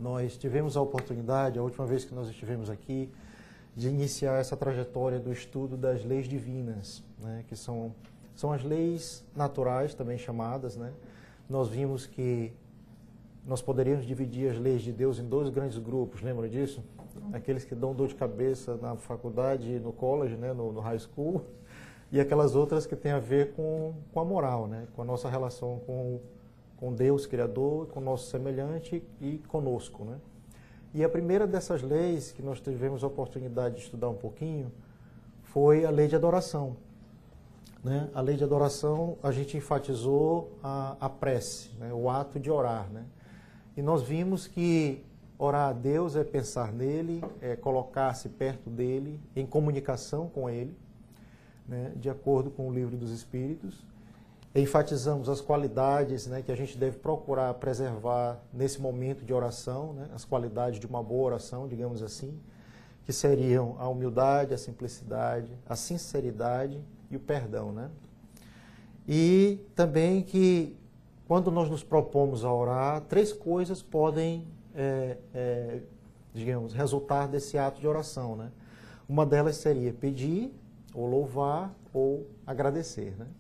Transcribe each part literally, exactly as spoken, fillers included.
Nós tivemos a oportunidade, a última vez que nós estivemos aqui, de iniciar essa trajetória do estudo das leis divinas, né, que são, são as leis naturais, também chamadas, né? Nós vimos que nós poderíamos dividir as leis de Deus em dois grandes grupos, lembra disso? Aqueles que dão dor de cabeça na faculdade, no college, né, no, no high school, e aquelas outras que têm a ver com, com a moral, né, com a nossa relação com, com Deus Criador, com o nosso semelhante e conosco, né? E a primeira dessas leis que nós tivemos a oportunidade de estudar um pouquinho foi a lei de adoração, né? A lei de adoração, a gente enfatizou a, a prece, né? O ato de orar, né? E nós vimos que orar a Deus é pensar nele, é colocar-se perto dele, em comunicação com ele, né? De acordo com o Livro dos Espíritos. Enfatizamos as qualidades, né, que a gente deve procurar preservar nesse momento de oração, né, as qualidades de uma boa oração, digamos assim, que seriam a humildade, a simplicidade, a sinceridade e o perdão, né? E também que quando nós nos propomos a orar, três coisas podem, é, é, digamos, resultar desse ato de oração, né? Uma delas seria pedir, ou louvar, ou agradecer, né?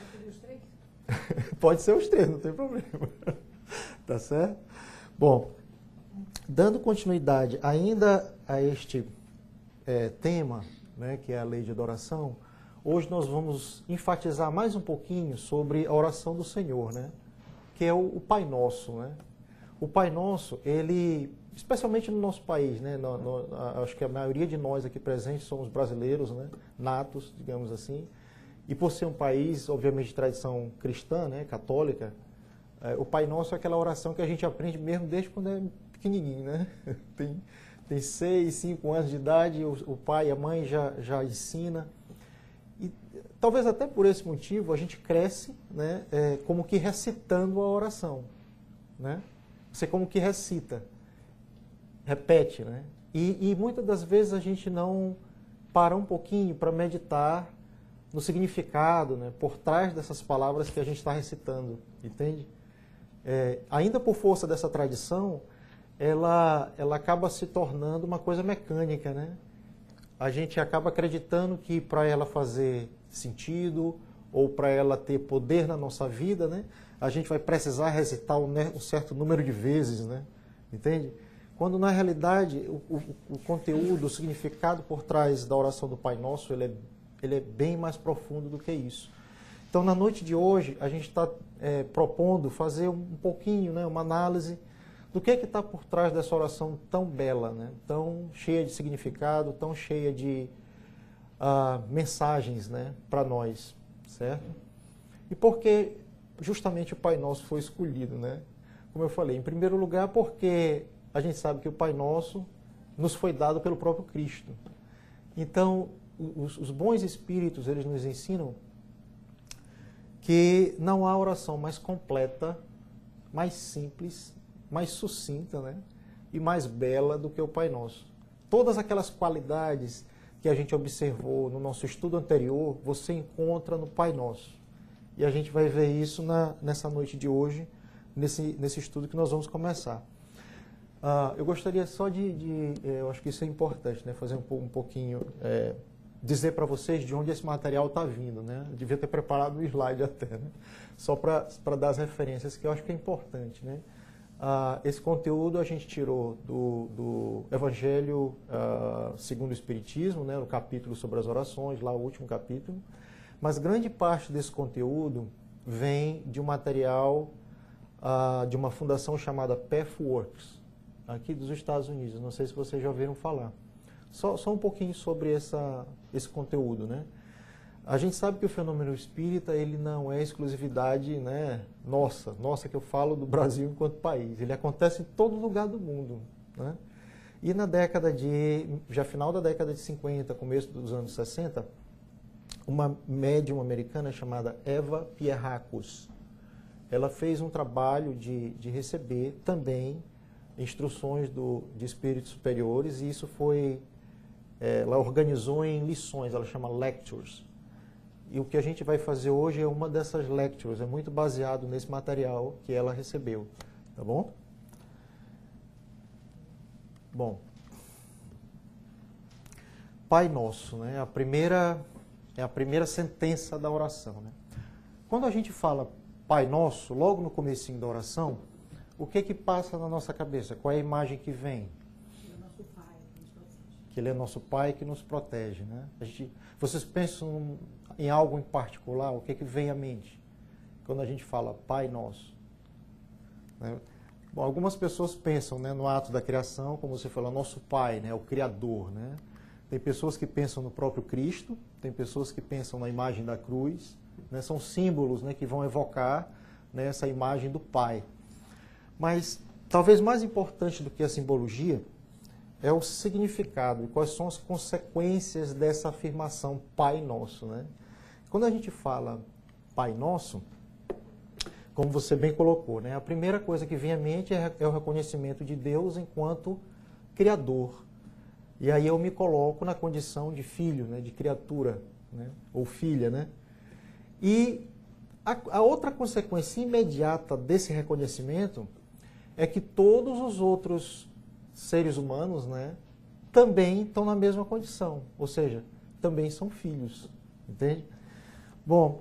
Pode ser os três, não tem problema. Tá certo? Bom, dando continuidade ainda a este é, tema, né, que é a lei de adoração, hoje nós vamos enfatizar mais um pouquinho sobre a oração do Senhor, né, que é o, o Pai Nosso, né? O Pai Nosso, ele, especialmente no nosso país, né, no, no, acho que a maioria de nós aqui presentes somos brasileiros, né, natos, digamos assim. E por ser um país, obviamente, de tradição cristã, né, católica, é, o Pai Nosso é aquela oração que a gente aprende mesmo desde quando é pequenininho, né? Tem, tem seis, cinco anos de idade, o, o pai e a mãe já, já ensina. E talvez até por esse motivo a gente cresce, né, é, como que recitando a oração, né? Você como que recita, repete, né? E, e muitas das vezes a gente não para um pouquinho para meditar no significado, né, por trás dessas palavras que a gente está recitando, entende? É, ainda por força dessa tradição, ela, ela acaba se tornando uma coisa mecânica, né? A gente acaba acreditando que para ela fazer sentido ou para ela ter poder na nossa vida, né, a gente vai precisar recitar um, um certo número de vezes, né? Entende? Quando na realidade o, o, o conteúdo, o significado por trás da oração do Pai Nosso, ele é ele é bem mais profundo do que isso. Então, na noite de hoje, a gente está é, propondo fazer um pouquinho, né, uma análise do que é que está por trás dessa oração tão bela, né, tão cheia de significado, tão cheia de uh, mensagens, né, para nós, certo? E por que justamente o Pai Nosso foi escolhido, né? Como eu falei, em primeiro lugar, porque a gente sabe que o Pai Nosso nos foi dado pelo próprio Cristo. Então, Os, os bons espíritos, eles nos ensinam que não há oração mais completa, mais simples, mais sucinta, né, e mais bela do que o Pai Nosso. Todas aquelas qualidades que a gente observou no nosso estudo anterior, você encontra no Pai Nosso. E a gente vai ver isso na, nessa noite de hoje, nesse, nesse estudo que nós vamos começar. Uh, eu gostaria só de, de, eu acho que isso é importante, né, fazer um, um pouquinho... É, dizer para vocês de onde esse material está vindo, né? Eu devia ter preparado um slide até, né? Só para dar as referências, que eu acho que é importante, né? Ah, esse conteúdo a gente tirou do, do Evangelho ah, segundo o Espiritismo, né? No capítulo sobre as orações, lá o último capítulo, mas grande parte desse conteúdo vem de um material ah, de uma fundação chamada Pathworks, aqui dos Estados Unidos, não sei se vocês já ouviram falar. Só, só um pouquinho sobre essa, esse conteúdo, né? A gente sabe que o fenômeno espírita, ele não é exclusividade, né, nossa, nossa que eu falo do Brasil enquanto país. Ele acontece em todo lugar do mundo, né? E na década de, já final da década de cinquenta, começo dos anos sessenta, uma médium americana chamada Eva Pierrakos, ela fez um trabalho de, de receber também instruções do, de espíritos superiores, e isso foi... ela organizou em lições, ela chama lectures. E o que a gente vai fazer hoje é uma dessas lectures, é muito baseado nesse material que ela recebeu, tá bom? Bom, Pai Nosso, né? A primeira, é a primeira sentença da oração, né? Quando a gente fala Pai Nosso, logo no comecinho da oração, o que que passa na nossa cabeça? Qual é a imagem que vem? Ele é nosso Pai que nos protege. Que Ele é nosso Pai que nos protege, né? A gente, vocês pensam em algo em particular? O que que vem à mente quando a gente fala Pai Nosso? Né? Bom, algumas pessoas pensam, né, no ato da criação, como você falou, nosso Pai, né, o Criador, né? Tem pessoas que pensam no próprio Cristo, tem pessoas que pensam na imagem da cruz, né? São símbolos, né, que vão evocar, né, essa imagem do Pai. Mas talvez mais importante do que a simbologia é o significado e quais são as consequências dessa afirmação Pai Nosso, né? Quando a gente fala Pai Nosso, como você bem colocou, né, a primeira coisa que vem à mente é, é o reconhecimento de Deus enquanto Criador. E aí eu me coloco na condição de filho, né, de criatura, né, ou filha, né? E a, a outra consequência imediata desse reconhecimento é que todos os outros seres humanos, né, também estão na mesma condição, ou seja, também são filhos, entende? Bom,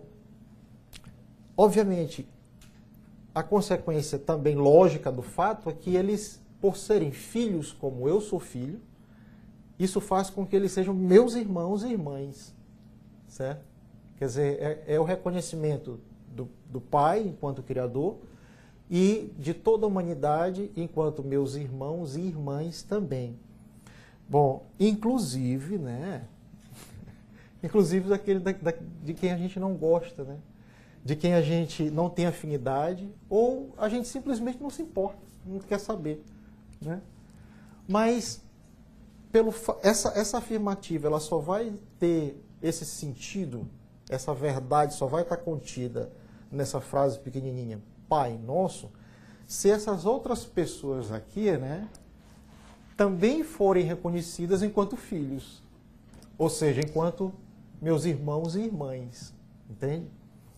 obviamente, a consequência também lógica do fato é que eles, por serem filhos como eu sou filho, isso faz com que eles sejam meus irmãos e irmãs, certo? Quer dizer, é, é o reconhecimento do, do Pai enquanto Criador e de toda a humanidade enquanto meus irmãos e irmãs também. Bom, inclusive, né? Inclusive daquele da, da, de quem a gente não gosta, né? De quem a gente não tem afinidade ou a gente simplesmente não se importa, não quer saber, né? Mas pelo, essa, essa afirmativa ela só vai ter esse sentido, essa verdade só vai estar contida nessa frase pequenininha, Pai Nosso, se essas outras pessoas aqui, né, também forem reconhecidas enquanto filhos, ou seja, enquanto meus irmãos e irmãs, entende?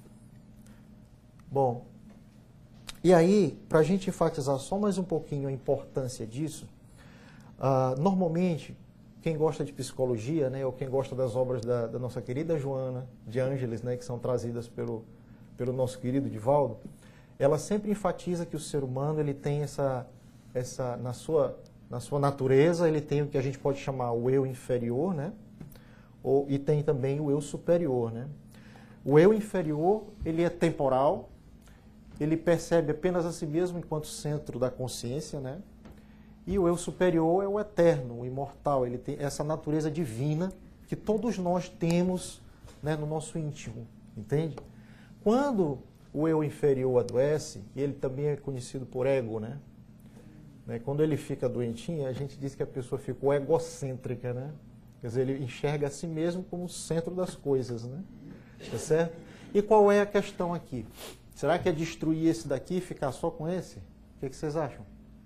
Bom, e aí, para a gente enfatizar só mais um pouquinho a importância disso, uh, normalmente, quem gosta de psicologia, né, ou quem gosta das obras da, da nossa querida Joana de Ângeles, né, que são trazidas pelo, pelo nosso querido Divaldo, ela sempre enfatiza que o ser humano ele tem essa, essa na, sua, na sua natureza, ele tem o que a gente pode chamar o eu inferior, né, ou, e tem também o eu superior, né. O eu inferior, ele é temporal, ele percebe apenas a si mesmo enquanto centro da consciência, né? E o eu superior é o eterno, o imortal, ele tem essa natureza divina que todos nós temos, né, no nosso íntimo, entende? Quando o eu inferior adoece, ele também é conhecido por ego, né? né? Quando ele fica doentinho, a gente diz que a pessoa ficou egocêntrica, né? Quer dizer, ele enxerga a si mesmo como o centro das coisas, né? Tá certo? E qual é a questão aqui? Será que é destruir esse daqui e ficar só com esse? O que, que vocês acham?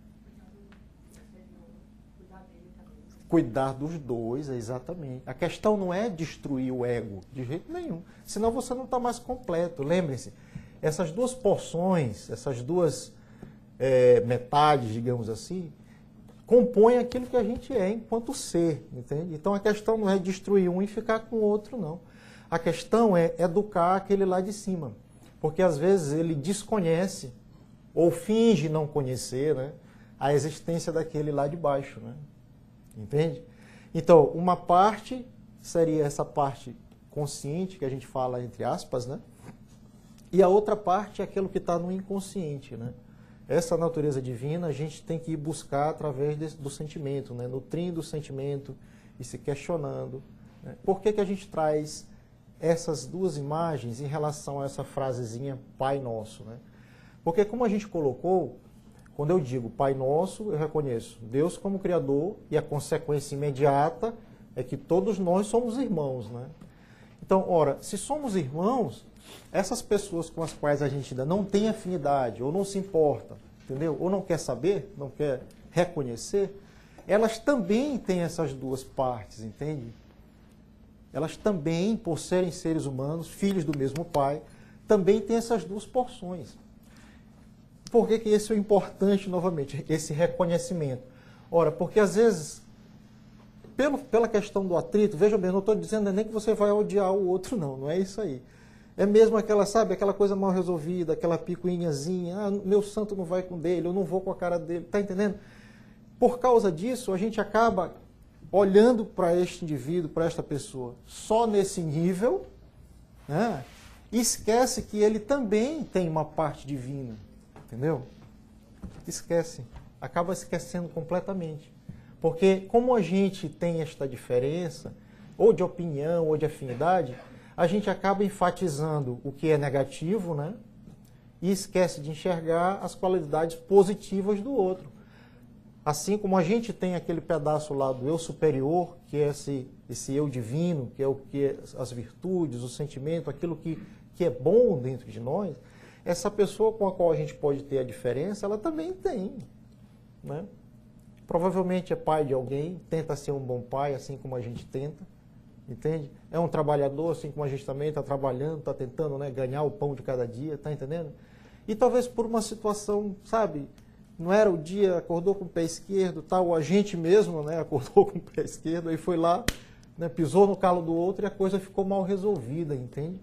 Cuidar dos dois, exatamente. A questão não é destruir o ego, de jeito nenhum. Senão você não está mais completo. Lembrem-se, essas duas porções, essas duas é, metades, digamos assim, compõem aquilo que a gente é enquanto ser, entende? Então a questão não é destruir um e ficar com o outro, não. A questão é educar aquele lá de cima. Porque às vezes ele desconhece ou finge não conhecer, né, a existência daquele lá de baixo, né? Entende? Então, uma parte seria essa parte consciente, que a gente fala entre aspas, né? E a outra parte é aquilo que está no inconsciente, né? Essa natureza divina a gente tem que ir buscar através desse, do sentimento, né? Nutrindo o sentimento e se questionando, né? Por que que a gente traz essas duas imagens em relação a essa frasezinha Pai Nosso, né? Porque como a gente colocou, quando eu digo Pai Nosso, eu reconheço Deus como Criador e a consequência imediata é que todos nós somos irmãos, né? Então, ora, se somos irmãos, essas pessoas com as quais a gente ainda não tem afinidade, ou não se importa, entendeu? Ou não quer saber, não quer reconhecer, elas também têm essas duas partes, entende? Elas também, por serem seres humanos, filhos do mesmo Pai, também têm essas duas porções. Por que que esse é importante, novamente, esse reconhecimento? Ora, porque às vezes, pelo, pela questão do atrito, veja bem, não estou dizendo nem que você vai odiar o outro, não, não é isso aí. É mesmo aquela, sabe, aquela coisa mal resolvida, aquela picuinhazinha, ah, meu santo não vai com dele, eu não vou com a cara dele, tá entendendo? Por causa disso, a gente acaba olhando para este indivíduo, para esta pessoa, só nesse nível, né? E esquece que ele também tem uma parte divina, entendeu? Esquece, acaba esquecendo completamente. Porque como a gente tem esta diferença, ou de opinião, ou de afinidade, a gente acaba enfatizando o que é negativo, né? E esquece de enxergar as qualidades positivas do outro. Assim como a gente tem aquele pedaço lá do eu superior, que é esse, esse eu divino, que é o que é as virtudes, o sentimento, aquilo que, que é bom dentro de nós, essa pessoa com a qual a gente pode ter a diferença, ela também tem, né? Provavelmente é pai de alguém, tenta ser um bom pai, assim como a gente tenta, entende? É um trabalhador, assim como a gente também está trabalhando, está tentando, né, ganhar o pão de cada dia, está entendendo? E talvez por uma situação, sabe, não era o dia, acordou com o pé esquerdo, tal, o agente mesmo, né, acordou com o pé esquerdo, aí foi lá, né, pisou no calo do outro e a coisa ficou mal resolvida, entende?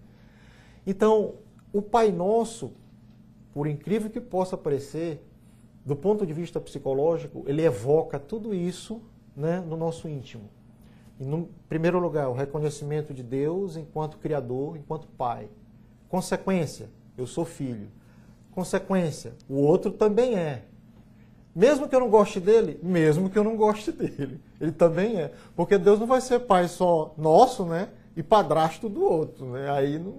Então, o Pai Nosso, por incrível que possa parecer, do ponto de vista psicológico, ele evoca tudo isso, né, no nosso íntimo. Em no primeiro lugar, o reconhecimento de Deus enquanto Criador, enquanto Pai. Consequência, eu sou filho. Consequência, o outro também é. Mesmo que eu não goste dele, mesmo que eu não goste dele, ele também é. Porque Deus não vai ser pai só nosso, né, e padrasto do outro, né? Aí não,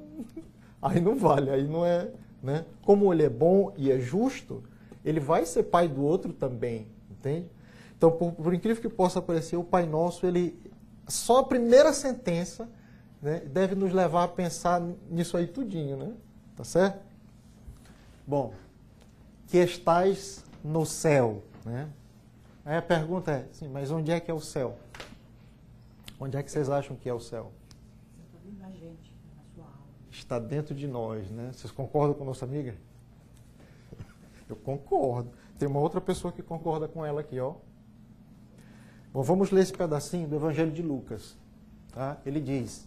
aí não vale, aí não é, né? Como ele é bom e é justo, ele vai ser pai do outro também, entende? Então, por, por incrível que possa parecer, o Pai Nosso, ele, só a primeira sentença, né, deve nos levar a pensar nisso aí tudinho, né? Tá certo? Bom, que estais no céu, né? Aí a pergunta é, sim, mas onde é que é o céu? Onde é que vocês acham que é o céu? Está dentro da gente, na sua alma. Está dentro de nós, né? Vocês concordam com nossa amiga? Eu concordo. Tem uma outra pessoa que concorda com ela aqui, ó. Bom, vamos ler esse pedacinho do Evangelho de Lucas. Tá? Ele diz: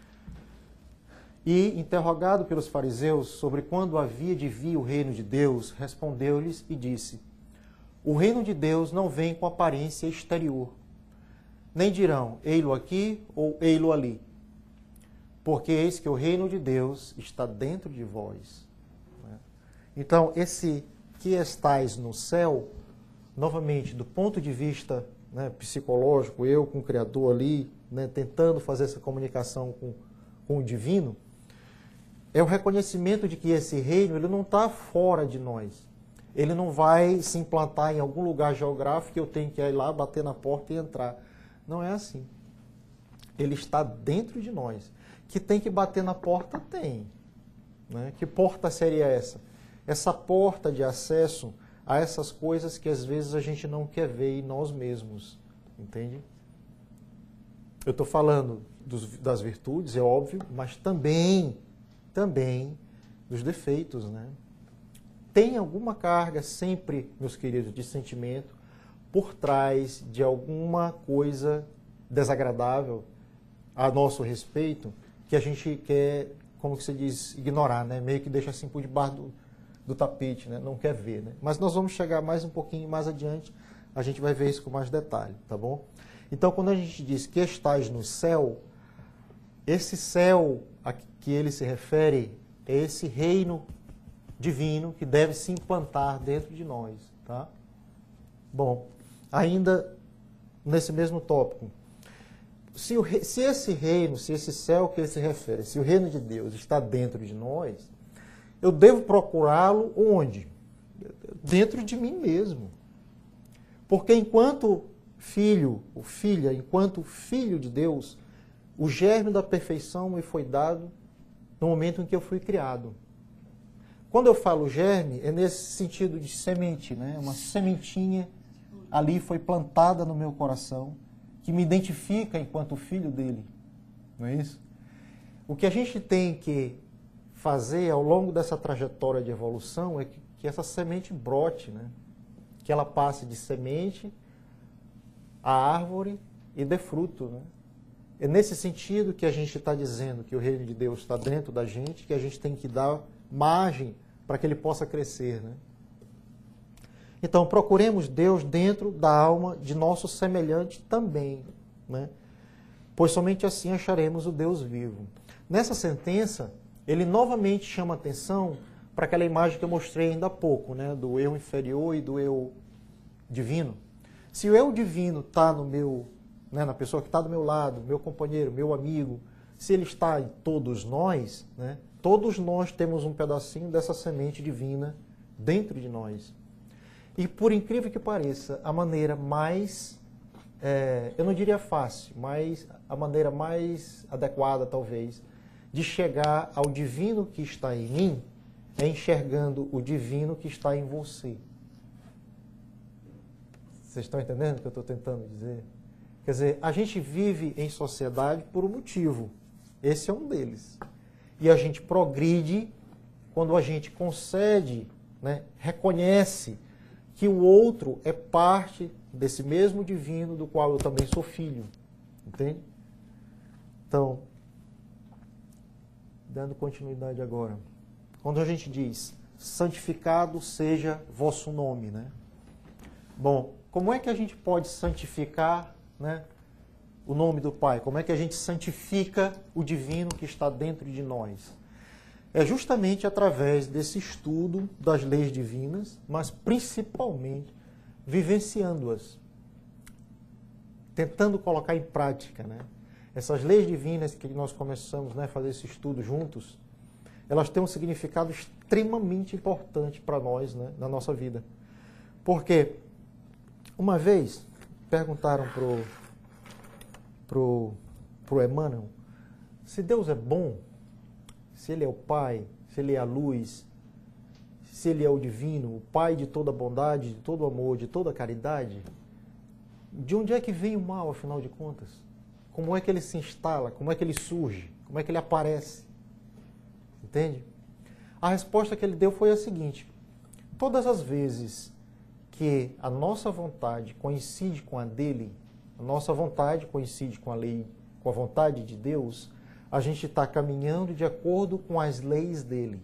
E, interrogado pelos fariseus sobre quando havia de vir o reino de Deus, respondeu-lhes e disse: O reino de Deus não vem com aparência exterior, nem dirão, ei-lo aqui ou ei-lo ali, porque eis que o reino de Deus está dentro de vós. Então, esse que estais no céu, novamente, do ponto de vista, né, psicológico, eu com o Criador ali, né, tentando fazer essa comunicação com, com o divino, é o reconhecimento de que esse reino ele não está fora de nós. Ele não vai se implantar em algum lugar geográfico que eu tenho que ir lá, bater na porta e entrar. Não é assim. Ele está dentro de nós. Que tem que bater na porta? Tem. Né? Que porta seria essa? Essa porta de acesso a essas coisas que às vezes a gente não quer ver em nós mesmos, entende? Eu estou falando dos, das virtudes, é óbvio, mas também, também dos defeitos, né? Tem alguma carga sempre, meus queridos, de sentimento por trás de alguma coisa desagradável a nosso respeito que a gente quer, como que se diz, ignorar, né? Meio que deixa assim por debaixo do do tapete, né? Não quer ver, né? Mas nós vamos chegar mais um pouquinho mais adiante, a gente vai ver isso com mais detalhe, tá bom? Então, quando a gente diz que estás no céu, esse céu a que ele se refere é esse reino divino que deve se implantar dentro de nós, tá? Bom, ainda nesse mesmo tópico, se, o, se esse reino, se esse céu que ele se refere, se o reino de Deus está dentro de nós, eu devo procurá-lo onde? Dentro de mim mesmo. Porque enquanto filho, ou filha, enquanto filho de Deus, o germe da perfeição me foi dado no momento em que eu fui criado. Quando eu falo germe, é nesse sentido de semente, né? Uma sementinha ali foi plantada no meu coração, que me identifica enquanto filho dele. Não é isso? O que a gente tem que fazer ao longo dessa trajetória de evolução é que, que essa semente brote, né? Que ela passe de semente a árvore e dê fruto, né? É nesse sentido que a gente está dizendo que o reino de Deus está dentro da gente, que a gente tem que dar margem para que ele possa crescer, né? Então, procuremos Deus dentro da alma de nosso semelhante também, né? Pois somente assim acharemos o Deus vivo. Nessa sentença, ele novamente chama atenção para aquela imagem que eu mostrei ainda há pouco, né? Do eu inferior e do eu divino. Se o eu divino está no meu, né, na pessoa que está do meu lado, meu companheiro, meu amigo, se ele está em todos nós, né, todos nós temos um pedacinho dessa semente divina dentro de nós. E por incrível que pareça, a maneira mais, é, eu não diria fácil, mas a maneira mais adequada talvez, de chegar ao divino que está em mim, é enxergando o divino que está em você. Vocês estão entendendo o que eu estou tentando dizer? Quer dizer, a gente vive em sociedade por um motivo. Esse é um deles. E a gente progride quando a gente concede, né, reconhece que o outro é parte desse mesmo divino do qual eu também sou filho. Entende? Então, dando continuidade agora. Quando a gente diz, santificado seja vosso nome, né? Bom, como é que a gente pode santificar, né, o nome do Pai? Como é que a gente santifica o divino que está dentro de nós? É justamente através desse estudo das leis divinas, mas principalmente vivenciando-as, tentando colocar em prática, né? Essas leis divinas que nós começamos, né, a fazer esse estudo juntos, elas têm um significado extremamente importante para nós, né, na nossa vida. Porque uma vez perguntaram pro pro pro Emmanuel se Deus é bom, se ele é o Pai, se ele é a luz, se ele é o divino, o Pai de toda bondade, de todo amor, de toda caridade. De onde é que vem o mal, afinal de contas? Como é que ele se instala? Como é que ele surge? Como é que ele aparece? Entende? A resposta que ele deu foi a seguinte: todas as vezes que a nossa vontade coincide com a dele, a nossa vontade coincide com a lei, com a vontade de Deus, a gente está caminhando de acordo com as leis dele,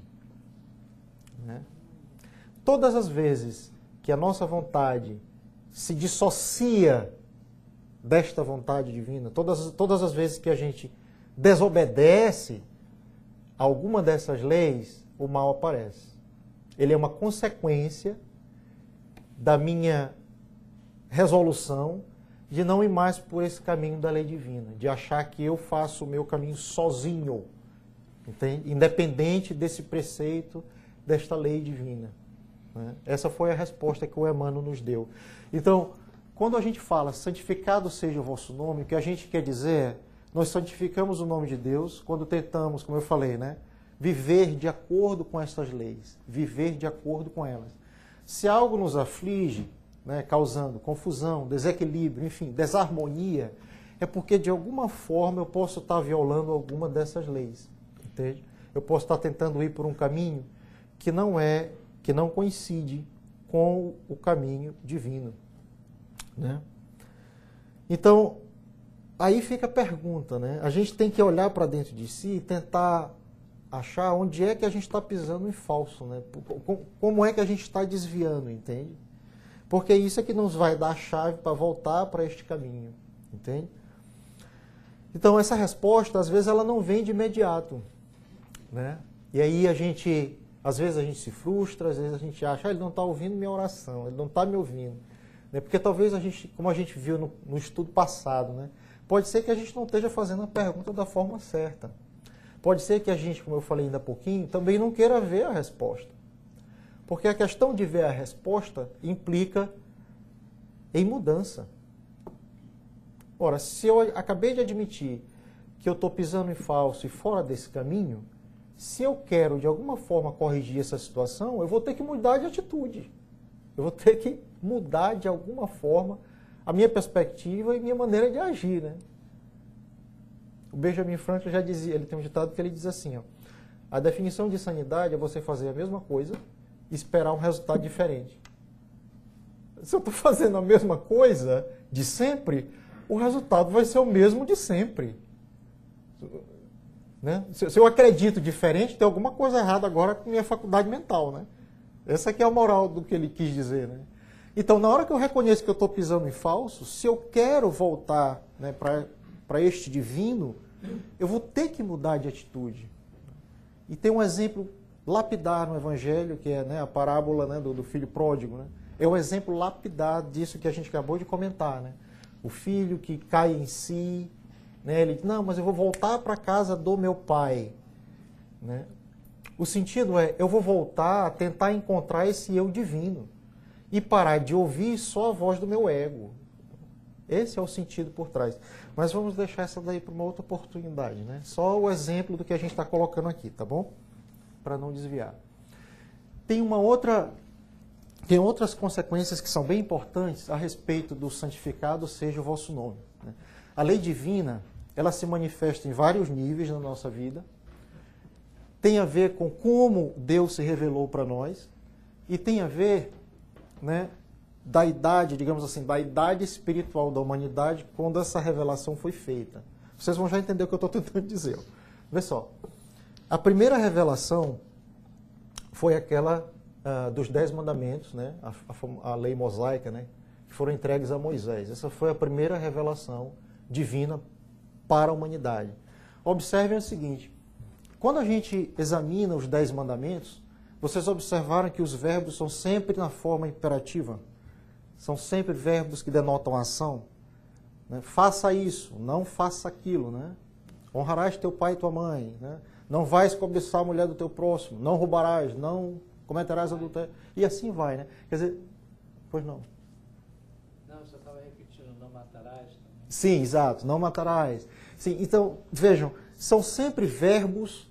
né? Todas as vezes que a nossa vontade se dissocia desta vontade divina, todas, todas as vezes que a gente desobedece a alguma dessas leis, o mal aparece. Ele é uma consequência da minha resolução de não ir mais por esse caminho da lei divina, de achar que eu faço o meu caminho sozinho, entende? Independente desse preceito, desta lei divina, né? Essa foi a resposta que o Emmanuel nos deu. Então, quando a gente fala santificado seja o vosso nome, o que a gente quer dizer é, nós santificamos o nome de Deus quando tentamos, como eu falei, né, viver de acordo com essas leis, viver de acordo com elas. Se algo nos aflige, né, causando confusão, desequilíbrio, enfim, desarmonia, é porque de alguma forma eu posso estar violando alguma dessas leis, entende? Eu posso estar tentando ir por um caminho que não é, que não coincide com o caminho divino, né? Então, aí fica a pergunta, né? A gente tem que olhar para dentro de si e tentar achar onde é que a gente está pisando em falso, né? Como é que a gente está desviando, entende? Porque isso é que nos vai dar a chave para voltar para este caminho, entende? Então, essa resposta, às vezes, ela não vem de imediato, né? E aí a gente, às vezes a gente se frustra, às vezes a gente acha, ah, ele não está ouvindo minha oração, ele não está me ouvindo. Né? Porque talvez a gente, como a gente viu no, no estudo passado, né? Pode ser que a gente não esteja fazendo a pergunta da forma certa. Pode ser que a gente, como eu falei ainda há pouquinho, também não queira ver a resposta. Porque a questão de ver a resposta implica em mudança. Ora, se eu acabei de admitir que eu estou pisando em falso e fora desse caminho, se eu quero de alguma forma corrigir essa situação, eu vou ter que mudar de atitude. Eu vou ter que mudar de alguma forma a minha perspectiva e minha maneira de agir, né? O Benjamin Franklin já dizia, ele tem um ditado que ele diz assim, ó, a definição de sanidade é você fazer a mesma coisa e esperar um resultado diferente. Se eu estou fazendo a mesma coisa de sempre, o resultado vai ser o mesmo de sempre. Né? Se eu acredito diferente, tem alguma coisa errada agora com minha faculdade mental. Né? Essa aqui é a moral do que ele quis dizer. Né? Então, na hora que eu reconheço que eu estou pisando em falso, se eu quero voltar, né, para este divino, eu vou ter que mudar de atitude. E tem um exemplo lapidar no Evangelho, que é, né, a parábola, né, do, do filho pródigo. Né? É um exemplo lapidar disso que a gente acabou de comentar. Né? O filho que cai em si, né, ele diz, não, mas eu vou voltar para a casa do meu pai. Né? O sentido é, eu vou voltar a tentar encontrar esse eu divino e parar de ouvir só a voz do meu ego. Esse é o sentido por trás. Mas vamos deixar essa daí para uma outra oportunidade. Né? Só o exemplo do que a gente está colocando aqui, tá bom? Para não desviar. Tem uma outra, tem outras consequências que são bem importantes a respeito do santificado seja o vosso nome. Né? A lei divina, ela se manifesta em vários níveis na nossa vida. Tem a ver com como Deus se revelou para nós e tem a ver, né, da idade, digamos assim, da idade espiritual da humanidade quando essa revelação foi feita. Vocês vão já entender o que eu estou tentando dizer. Vê só. A primeira revelação foi aquela uh, dos Dez Mandamentos, né? a, a, a lei mosaica, né? Que foram entregues a Moisés. Essa foi a primeira revelação divina para a humanidade. Observem o seguinte, quando a gente examina os Dez Mandamentos, vocês observaram que os verbos são sempre na forma imperativa. São sempre verbos que denotam ação. Né? Faça isso, não faça aquilo. Né? Honrarás teu pai e tua mãe. Né? Não vais cobiçar a mulher do teu próximo. Não roubarás, não cometerás adultério. E assim vai. Né? Quer dizer, pois não. Não, você estava repetindo, não matarás também. Sim, exato, não matarás. Sim, então, vejam, são sempre verbos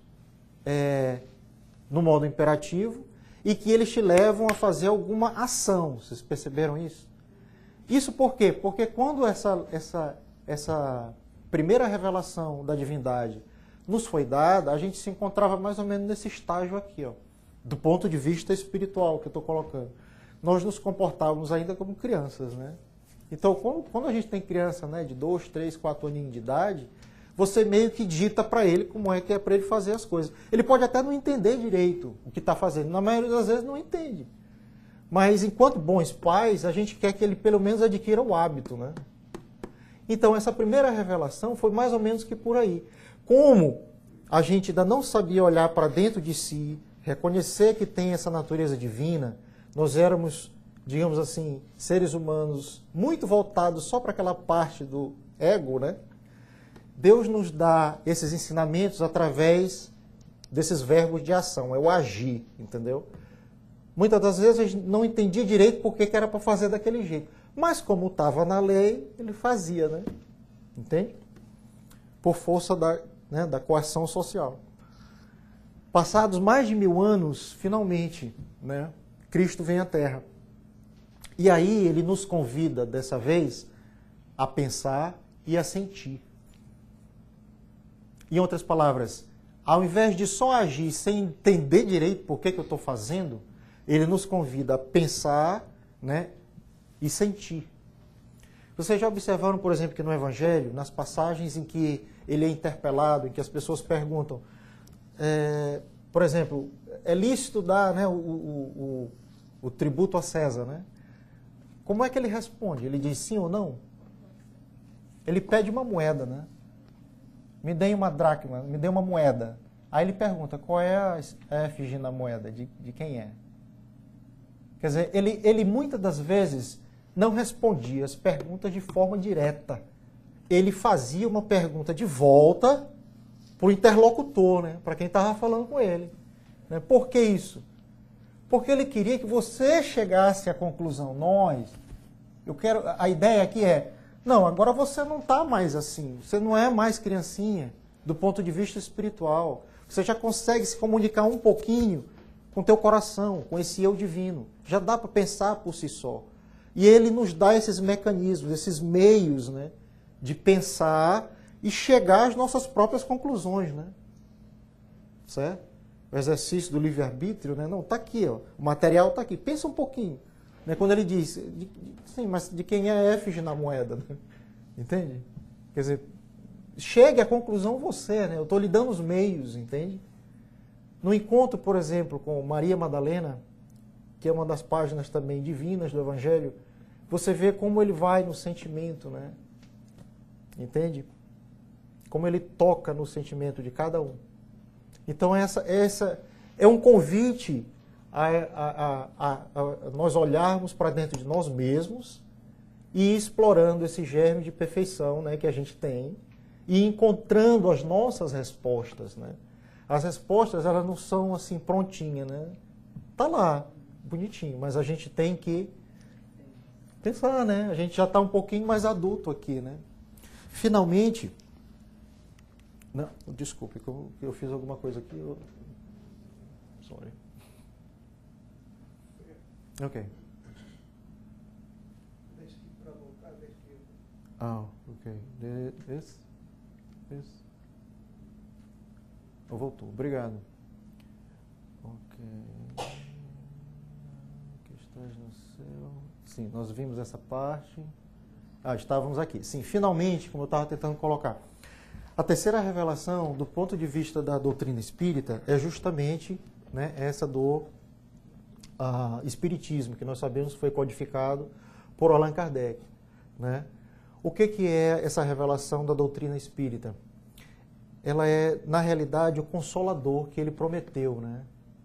é, no modo imperativo, e que eles te levam a fazer alguma ação. Vocês perceberam isso? Isso por quê? Porque quando essa, essa, essa primeira revelação da divindade nos foi dada, a gente se encontrava mais ou menos nesse estágio aqui, ó, do ponto de vista espiritual que eu estou colocando. Nós nos comportávamos ainda como crianças, né? Então, quando, quando a gente tem criança, né, de dois, três, quatro aninhos de idade, você meio que dita para ele como é que é para ele fazer as coisas. Ele pode até não entender direito o que está fazendo. Na maioria das vezes não entende. Mas enquanto bons pais, a gente quer que ele pelo menos adquira o hábito. Né? Então essa primeira revelação foi mais ou menos que por aí. Como a gente ainda não sabia olhar para dentro de si, reconhecer que tem essa natureza divina, nós éramos, digamos assim, seres humanos muito voltados só para aquela parte do ego, né? Deus nos dá esses ensinamentos através desses verbos de ação, é o agir, entendeu? Muitas das vezes a gente não entendia direito por que era para fazer daquele jeito. Mas como estava na lei, ele fazia, né? Entende? Por força da, né, da coação social. Passados mais de mil anos, finalmente, né, Cristo vem à Terra. E aí ele nos convida, dessa vez, a pensar e a sentir. Em outras palavras, ao invés de só agir sem entender direito por que, que eu estou fazendo, ele nos convida a pensar, né, e sentir. Vocês já observaram, por exemplo, que no Evangelho, nas passagens em que ele é interpelado, em que as pessoas perguntam, é, por exemplo, é lícito dar, né, o, o, o, o tributo a César, né? Como é que ele responde? Ele diz sim ou não? Ele pede uma moeda, né? Me dê uma dracma, me dê uma moeda. Aí ele pergunta, qual é a efígie na moeda? De, de quem é? Quer dizer, ele, ele muitas das vezes não respondia as perguntas de forma direta. Ele fazia uma pergunta de volta para o interlocutor, né? Para quem estava falando com ele. Né? Por que isso? Porque ele queria que você chegasse à conclusão. Nós, eu quero, a ideia aqui é, não, agora você não está mais assim, você não é mais criancinha do ponto de vista espiritual. Você já consegue se comunicar um pouquinho com o teu coração, com esse eu divino. Já dá para pensar por si só. E ele nos dá esses mecanismos, esses meios, né, de pensar e chegar às nossas próprias conclusões. Né? Certo? O exercício do livre-arbítrio, né? Não, está aqui, ó, o material está aqui. Pensa um pouquinho. Né? Quando ele diz, de, sim, mas de quem é a efígie na moeda? Né? Entende? Quer dizer, chegue à conclusão você, né? Eu estou lhe dando os meios, entende? No encontro, por exemplo, com Maria Madalena, que é uma das páginas também divinas do Evangelho, você vê como ele vai no sentimento, né? Entende? Como ele toca no sentimento de cada um. Então, essa, essa é um convite a, a, a, a nós olharmos para dentro de nós mesmos e ir explorando esse germe de perfeição, né, que a gente tem e encontrando as nossas respostas, né? As respostas, elas não são assim prontinhas, né? Tá lá, bonitinho, mas a gente tem que pensar, né? A gente já está um pouquinho mais adulto aqui, né? Finalmente, não, desculpe, que eu, eu fiz alguma coisa aqui. Eu... Sorry. Ok. Ah, ok. This, this. Oh, voltou. Obrigado. Ok. Que estás no céu. Sim, nós vimos essa parte. Ah, estávamos aqui. Sim, finalmente, como eu estava tentando colocar. A terceira revelação, do ponto de vista da doutrina espírita, é justamente, né, essa do uh, espiritismo, que nós sabemos foi codificado por Allan Kardec. Né? O que, que é essa revelação da doutrina espírita? Ela é, na realidade, o consolador que ele prometeu. Né?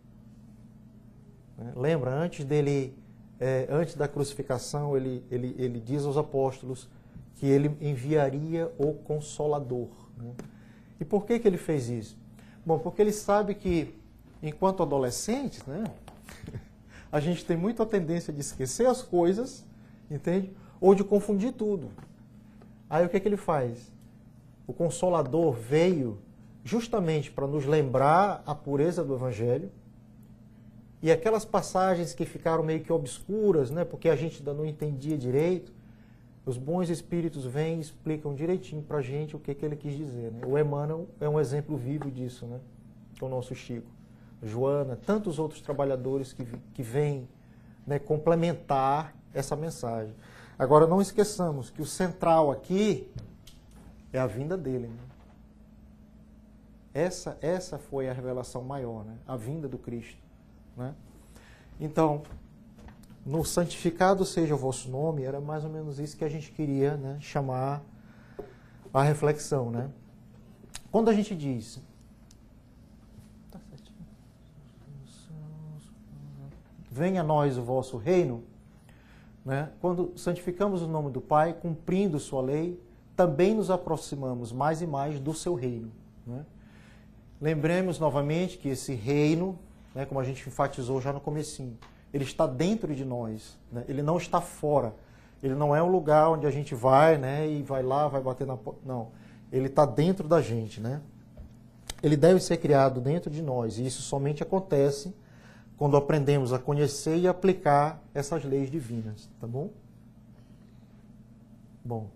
Lembra, antes dele, é, antes da crucificação, ele, ele, ele diz aos apóstolos que ele enviaria o Consolador. Né? E por que, que ele fez isso? Bom, porque ele sabe que, enquanto adolescentes, né, a gente tem muita tendência de esquecer as coisas, entende? Ou de confundir tudo. Aí o que, que ele faz? O Consolador veio justamente para nos lembrar a pureza do Evangelho e aquelas passagens que ficaram meio que obscuras, né, porque a gente ainda não entendia direito. Os bons espíritos vêm e explicam direitinho para a gente o que, que ele quis dizer. Né? O Emmanuel é um exemplo vivo disso, né? Que é o nosso Chico. Joana, tantos outros trabalhadores que, que vêm, né, complementar essa mensagem. Agora, não esqueçamos que o central aqui é a vinda dele. Né? Essa, essa foi a revelação maior, né? A vinda do Cristo. Né? Então, no santificado seja o vosso nome, era mais ou menos isso que a gente queria, né, chamar a reflexão. Né? Quando a gente diz... venha a nós o vosso reino, né? Quando santificamos o nome do Pai, cumprindo sua lei, também nos aproximamos mais e mais do seu reino. Né? Lembremos novamente que esse reino, né, como a gente enfatizou já no comecinho, ele está dentro de nós, né? Ele não está fora. Ele não é um lugar onde a gente vai, né, e vai lá, vai bater na porta. Não, ele está dentro da gente. Né? Ele deve ser criado dentro de nós, e isso somente acontece quando aprendemos a conhecer e aplicar essas leis divinas. Tá bom? Bom.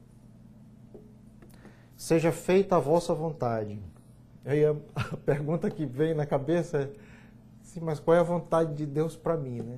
Seja feita a vossa vontade. Aí a, a pergunta que vem na cabeça é, sim, mas qual é a vontade de Deus para mim, né?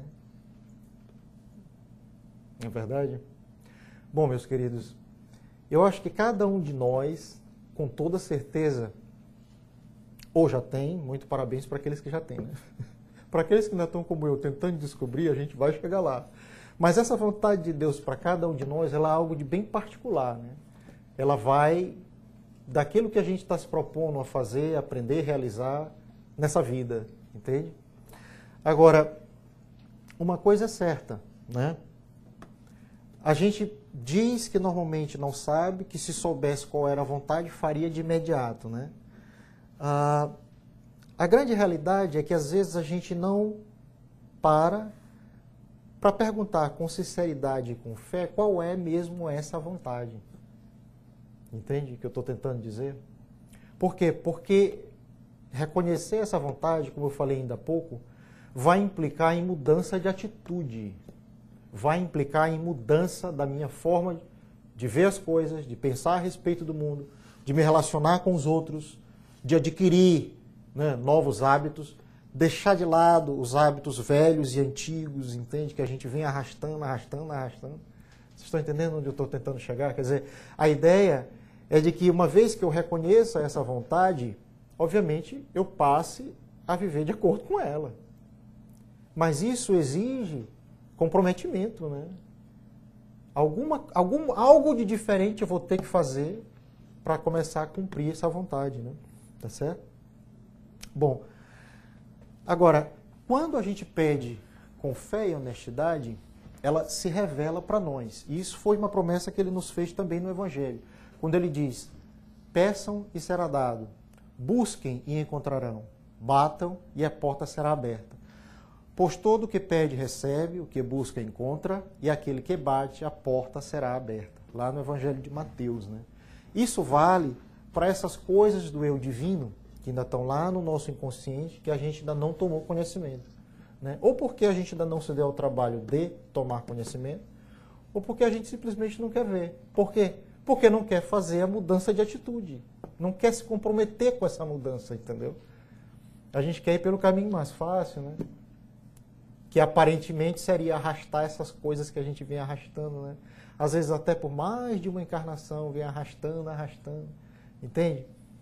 Não é verdade? Bom, meus queridos, eu acho que cada um de nós, com toda certeza, ou já tem, muito parabéns para aqueles que já têm, né? Para aqueles que ainda estão como eu, tentando descobrir, a gente vai chegar lá. Mas essa vontade de Deus para cada um de nós, ela é algo de bem particular, né? Ela vai daquilo que a gente está se propondo a fazer, aprender, realizar nessa vida, entende? Agora, uma coisa é certa, né? A gente diz que normalmente não sabe, que se soubesse qual era a vontade, faria de imediato, né? Ah, a grande realidade é que às vezes a gente não para para perguntar com sinceridade e com fé qual é mesmo essa vontade. Entende o que eu estou tentando dizer? Por quê? Porque reconhecer essa vontade, como eu falei ainda há pouco, vai implicar em mudança de atitude, vai implicar em mudança da minha forma de ver as coisas, de pensar a respeito do mundo, de me relacionar com os outros, de adquirir, né, novos hábitos, deixar de lado os hábitos velhos e antigos, entende? Que a gente vem arrastando, arrastando, arrastando. Vocês estão entendendo onde eu estou tentando chegar? Quer dizer, a ideia é de que uma vez que eu reconheça essa vontade, obviamente eu passe a viver de acordo com ela. Mas isso exige comprometimento, né? Alguma, algum, algo de diferente eu vou ter que fazer para começar a cumprir essa vontade, né? Tá certo? Bom, agora, quando a gente pede com fé e honestidade, ela se revela para nós. E isso foi uma promessa que ele nos fez também no Evangelho. Quando ele diz, peçam e será dado, busquem e encontrarão, batam e a porta será aberta. Pois todo o que pede recebe, o que busca encontra, e aquele que bate, a porta será aberta. Lá no Evangelho de Mateus, né? Isso vale para essas coisas do eu divino, que ainda estão lá no nosso inconsciente, que a gente ainda não tomou conhecimento, né? Ou porque a gente ainda não se deu ao trabalho de tomar conhecimento, ou porque a gente simplesmente não quer ver. Por quê? Porque não quer fazer a mudança de atitude. Não quer se comprometer com essa mudança, entendeu? A gente quer ir pelo caminho mais fácil, né? Que aparentemente seria arrastar essas coisas que a gente vem arrastando, né? Às vezes até por mais de uma encarnação, vem arrastando, arrastando. Entende?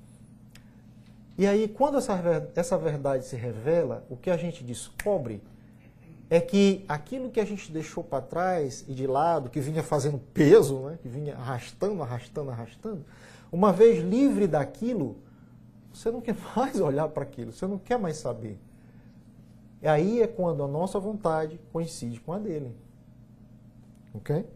E aí, quando essa, essa verdade se revela, o que a gente descobre é que aquilo que a gente deixou para trás e de lado, que vinha fazendo peso, né? Que vinha arrastando, arrastando, arrastando, uma vez livre daquilo, você não quer mais olhar para aquilo, você não quer mais saber. E aí é quando a nossa vontade coincide com a dele. Ok?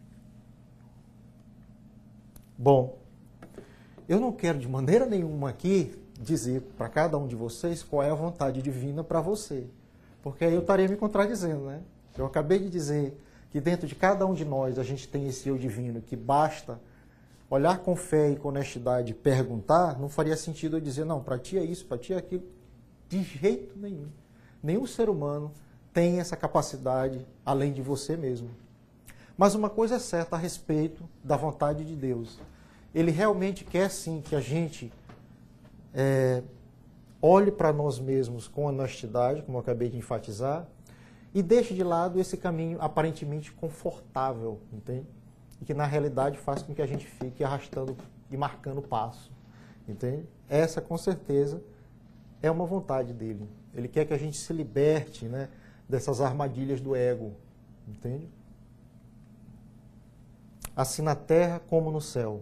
Bom, eu não quero de maneira nenhuma aqui dizer para cada um de vocês qual é a vontade divina para você. Porque aí eu estaria me contradizendo, né? Eu acabei de dizer que dentro de cada um de nós a gente tem esse eu divino, que basta olhar com fé e com honestidade e perguntar, não faria sentido eu dizer, não, para ti é isso, para ti é aquilo. De jeito nenhum. Nenhum ser humano tem essa capacidade além de você mesmo. Mas uma coisa é certa a respeito da vontade de Deus. Ele realmente quer sim que a gente é, olhe para nós mesmos com honestidade, como eu acabei de enfatizar, e deixe de lado esse caminho aparentemente confortável, entende? E que na realidade faz com que a gente fique arrastando e marcando passo, entende? Essa com certeza é uma vontade dele. Ele quer que a gente se liberte, né, dessas armadilhas do ego, entende? Assim na terra como no céu.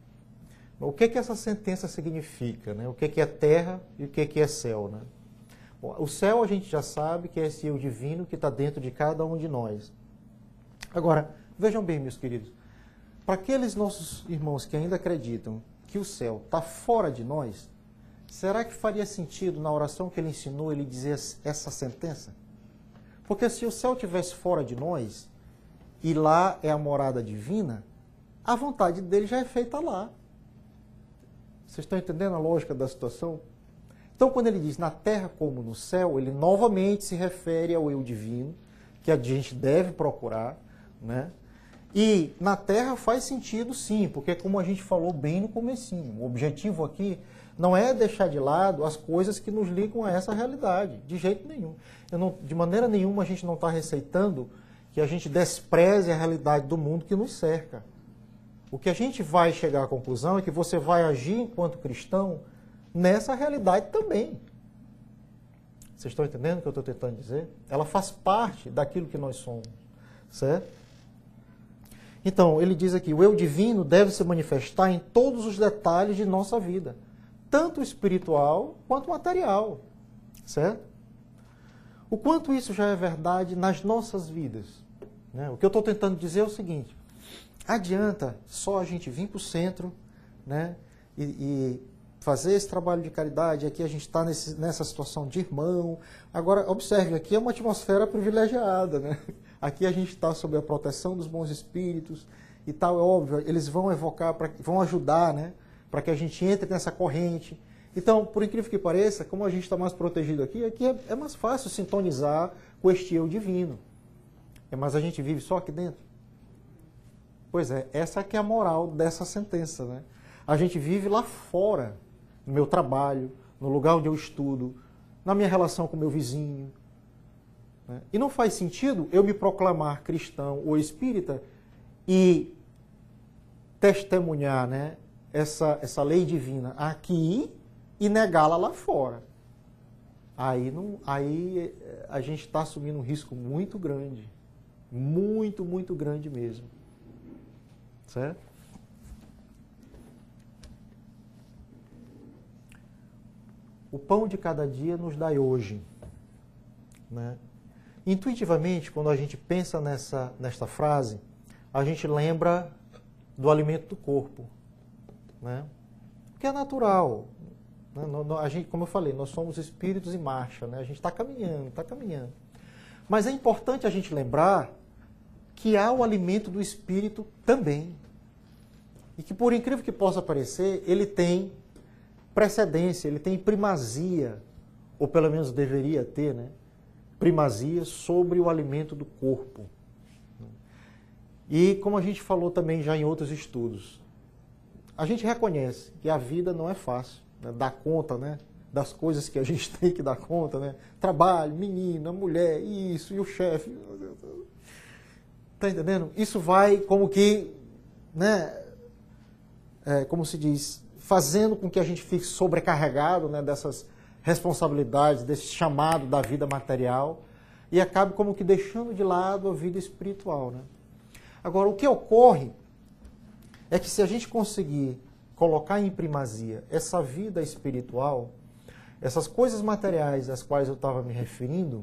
O que que essa sentença significa, né? O que que é terra e o que que é céu, né? Bom, o céu a gente já sabe que é esse eu divino que está dentro de cada um de nós. Agora, vejam bem, meus queridos, para aqueles nossos irmãos que ainda acreditam que o céu está fora de nós, será que faria sentido na oração que ele ensinou ele dizer essa sentença? Porque se o céu estivesse fora de nós e lá é a morada divina, a vontade dele já é feita lá. Vocês estão entendendo a lógica da situação? Então, quando ele diz na terra como no céu, ele novamente se refere ao eu divino, que a gente deve procurar, né? E na terra faz sentido sim, porque como a gente falou bem no comecinho, o objetivo aqui não é deixar de lado as coisas que nos ligam a essa realidade, de jeito nenhum. Eu não, de maneira nenhuma a gente não está receitando que a gente despreze a realidade do mundo que nos cerca. O que a gente vai chegar à conclusão é que você vai agir enquanto cristão nessa realidade também. Vocês estão entendendo o que eu estou tentando dizer? Ela faz parte daquilo que nós somos, certo? Então, ele diz aqui, o eu divino deve se manifestar em todos os detalhes de nossa vida, tanto espiritual quanto material, certo? O quanto isso já é verdade nas nossas vidas, né? O que eu estou tentando dizer é o seguinte, adianta só a gente vir para o centro, né, e, e fazer esse trabalho de caridade, aqui a gente está nessa situação de irmão. Agora, observe, aqui é uma atmosfera privilegiada, né? Aqui a gente está sob a proteção dos bons espíritos e tal, é óbvio, eles vão evocar, pra, vão ajudar, né, para que a gente entre nessa corrente. Então, por incrível que pareça, como a gente está mais protegido aqui, aqui é, é mais fácil sintonizar com este eu divino. É, mas a gente vive só aqui dentro. Pois é, essa que é a moral dessa sentença, né? A gente vive lá fora, no meu trabalho, no lugar onde eu estudo, na minha relação com o meu vizinho. Né? E não faz sentido eu me proclamar cristão ou espírita e testemunhar, né, essa, essa lei divina aqui e negá-la lá fora. Aí, não, aí a gente está assumindo um risco muito grande. Muito, muito grande mesmo. Certo? O pão de cada dia nos dai hoje. Né? Intuitivamente, quando a gente pensa nessa, nesta frase, a gente lembra do alimento do corpo. Né? Que é natural. Né? A gente, como eu falei, nós somos espíritos em marcha. Né? A gente está caminhando, está caminhando. Mas é importante a gente lembrar que há o alimento do espírito também. E que, por incrível que possa parecer, ele tem precedência, ele tem primazia, ou pelo menos deveria ter, né? Primazia sobre o alimento do corpo. E como a gente falou também já em outros estudos, a gente reconhece que a vida não é fácil, né? Dar conta, né? Das coisas que a gente tem que dar conta, né? Trabalho, menina, mulher, isso, e o chefe. Tá entendendo? Isso vai como que, né? É, como se diz, fazendo com que a gente fique sobrecarregado, né, dessas responsabilidades, desse chamado da vida material, e acabe como que deixando de lado a vida espiritual. Né? Agora, o que ocorre é que se a gente conseguir colocar em primazia essa vida espiritual, essas coisas materiais às quais eu estava me referindo,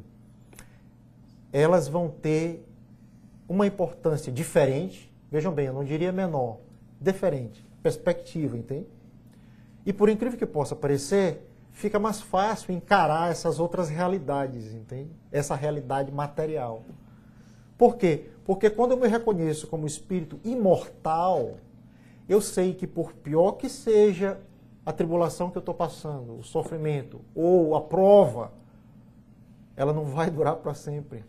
elas vão ter uma importância diferente, vejam bem, eu não diria menor, diferente, perspectiva, entende? E por incrível que possa parecer, fica mais fácil encarar essas outras realidades, entende? Essa realidade material. Por quê? Porque quando eu me reconheço como espírito imortal, eu sei que por pior que seja a tribulação que eu estou passando, o sofrimento ou a prova, ela não vai durar para sempre.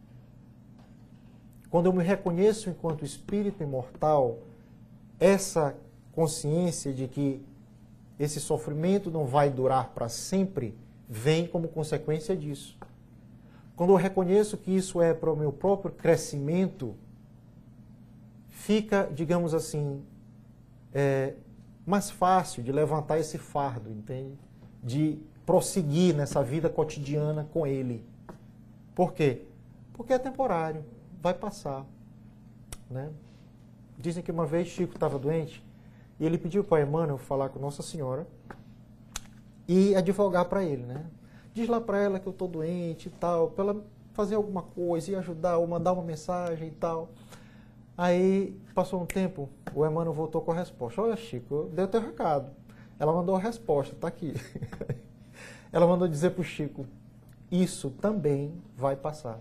Quando eu me reconheço enquanto espírito imortal, essa consciência de que esse sofrimento não vai durar para sempre, vem como consequência disso. Quando eu reconheço que isso é para o meu próprio crescimento, fica, digamos assim, é, mais fácil de levantar esse fardo, entende? De prosseguir nessa vida cotidiana com ele. Por quê? Porque é temporário, vai passar. Né? Dizem que uma vez Chico estava doente, e ele pediu para Emmanuel falar com Nossa Senhora e advogar para ele, né? Diz lá para ela que eu estou doente e tal, para ela fazer alguma coisa e ajudar, ou mandar uma mensagem e tal. Aí, passou um tempo, o Emmanuel voltou com a resposta. Olha, Chico, deu teu recado. Ela mandou a resposta, está aqui. Ela mandou dizer para o Chico, isso também vai passar.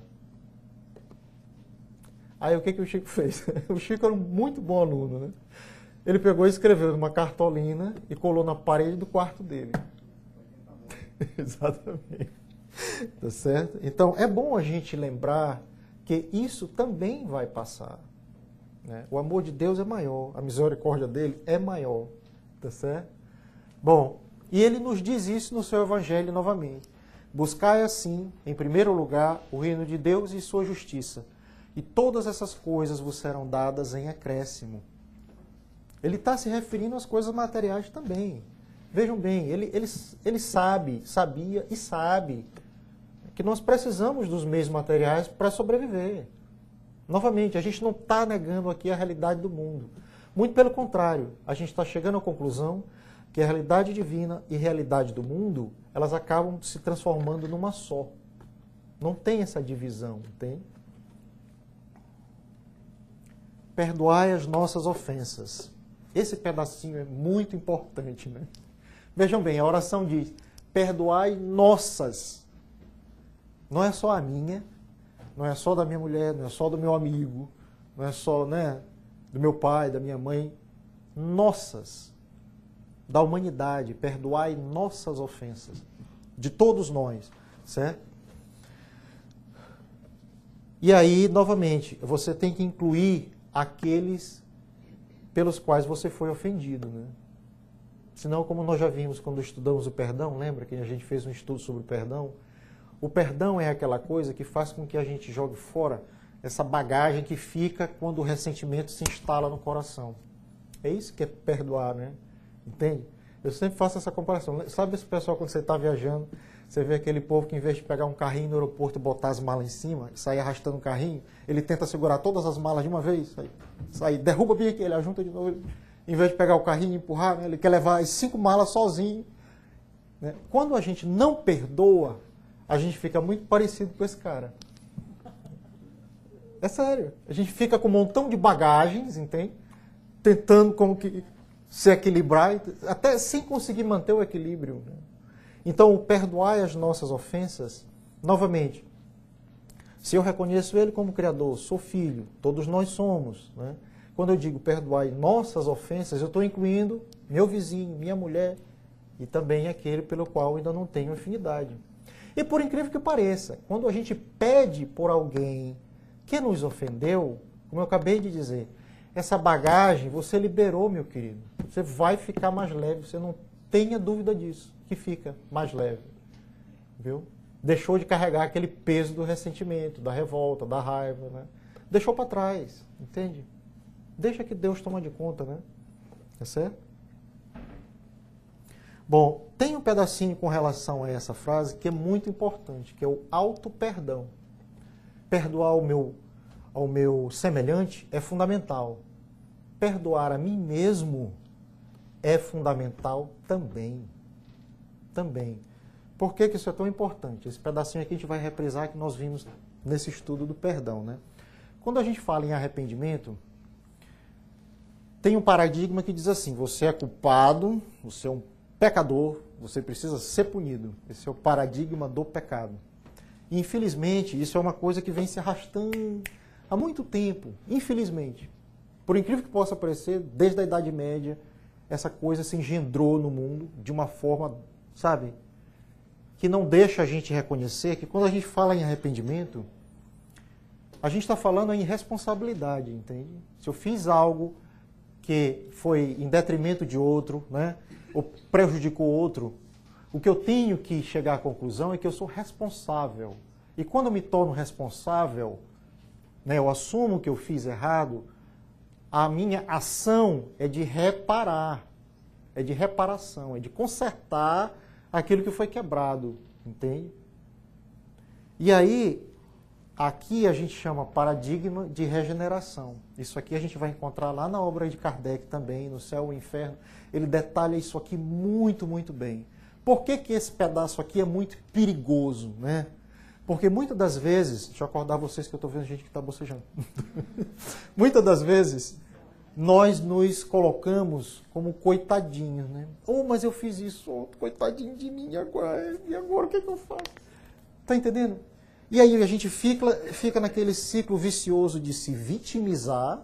Aí, o que, que o Chico fez? O Chico era um muito bom aluno, né? Ele pegou e escreveu numa cartolina e colou na parede do quarto dele. Exatamente. Tá certo? Então, é bom a gente lembrar que isso também vai passar. Né? O amor de Deus é maior, a misericórdia dele é maior. Tá certo? Bom, e ele nos diz isso no seu Evangelho novamente. Buscai assim, em primeiro lugar, o reino de Deus e sua justiça, e todas essas coisas vos serão dadas em acréscimo. Ele está se referindo às coisas materiais também. Vejam bem, ele, ele, ele sabe, sabia e sabe que nós precisamos dos meios materiais para sobreviver. Novamente, a gente não está negando aqui a realidade do mundo. Muito pelo contrário, a gente está chegando à conclusão que a realidade divina e a realidade do mundo, elas acabam se transformando numa só. Não tem essa divisão, tem? Perdoai as nossas ofensas. Esse pedacinho é muito importante, né? Vejam bem, a oração diz, perdoai nossas. Não é só a minha, não é só da minha mulher, não é só do meu amigo, não é só, né, do meu pai, da minha mãe. Nossas. Da humanidade, perdoai nossas ofensas. De todos nós, certo? E aí, novamente, você tem que incluir aqueles pelos quais você foi ofendido, né? Senão, como nós já vimos quando estudamos o perdão, lembra que a gente fez um estudo sobre o perdão? O perdão é aquela coisa que faz com que a gente jogue fora essa bagagem que fica quando o ressentimento se instala no coração. É isso que é perdoar, né? Entende? Eu sempre faço essa comparação. Sabe esse pessoal quando você está viajando, você vê aquele povo que em vez de pegar um carrinho no aeroporto e botar as malas em cima, e sair arrastando o carrinho, ele tenta segurar todas as malas de uma vez, sai, sai derruba bem aqui, ele ajunta de novo. Ele, em vez de pegar o carrinho e empurrar, né, ele quer levar as cinco malas sozinho. Né? Quando a gente não perdoa, a gente fica muito parecido com esse cara. É sério. A gente fica com um montão de bagagens, entende? Tentando como que se equilibrar, até sem conseguir manter o equilíbrio. Né? Então, perdoar as nossas ofensas, novamente, se eu reconheço Ele como Criador, sou filho, todos nós somos. Né? Quando eu digo perdoar nossas ofensas, eu estou incluindo meu vizinho, minha mulher e também aquele pelo qual ainda não tenho afinidade. E por incrível que pareça, quando a gente pede por alguém que nos ofendeu, como eu acabei de dizer, essa bagagem você liberou, meu querido. Você vai ficar mais leve, você não tenha dúvida disso, que fica mais leve. Viu? Deixou de carregar aquele peso do ressentimento, da revolta, da raiva, né? Deixou para trás, entende? Deixa que Deus toma de conta, né? É certo? Bom, tem um pedacinho com relação a essa frase que é muito importante, que é o auto-perdão. Perdoar ao meu, ao meu semelhante é fundamental. Perdoar a mim mesmo é fundamental também. Também. Por que que isso é tão importante? Esse pedacinho aqui a gente vai reprisar que nós vimos nesse estudo do perdão, né? Quando a gente fala em arrependimento, tem um paradigma que diz assim, você é culpado, você é um pecador, você precisa ser punido. Esse é o paradigma do pecado. E, infelizmente, isso é uma coisa que vem se arrastando há muito tempo, infelizmente. Por incrível que possa parecer, desde a Idade Média, essa coisa se engendrou no mundo de uma forma, sabe, que não deixa a gente reconhecer que quando a gente fala em arrependimento, a gente está falando em responsabilidade, entende? Se eu fiz algo que foi em detrimento de outro, né, ou prejudicou outro, o que eu tenho que chegar à conclusão é que eu sou responsável. E quando eu me torno responsável, né, eu assumo que eu fiz errado, a minha ação é de reparar, é de reparação, é de consertar aquilo que foi quebrado, entende? E aí, aqui a gente chama paradigma de regeneração. Isso aqui a gente vai encontrar lá na obra de Kardec também, no Céu e o Inferno. Ele detalha isso aqui muito, muito bem. Por que que esse pedaço aqui é muito perigoso, né? Porque muitas das vezes, deixa eu acordar vocês que eu estou vendo gente que está bocejando. Muitas das vezes, nós nos colocamos como coitadinhos, né? Oh, mas eu fiz isso, oh, coitadinho de mim, agora, e agora o que, é que eu faço? Tá entendendo? E aí a gente fica, fica naquele ciclo vicioso de se vitimizar